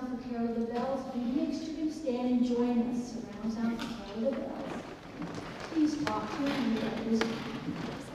sound for Carol the Bells, and next you can stand and join us. Surround sound for Carol the Bells. Please talk to me about this.